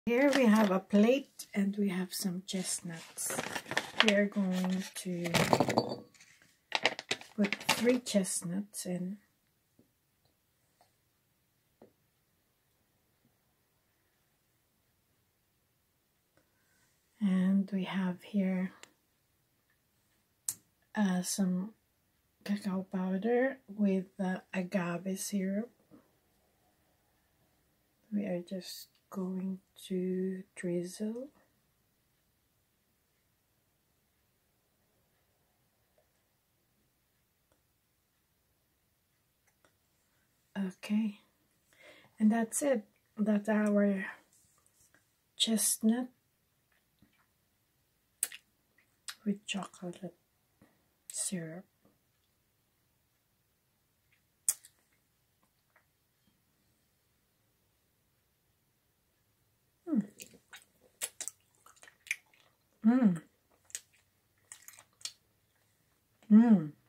Here we have a plate and we have some chestnuts. We are going to put 3 chestnuts in. And we have here some cacao powder with agave syrup. We are just going to drizzle. Okay, and that's it. That's our chestnut with chocolate syrup. Mmm.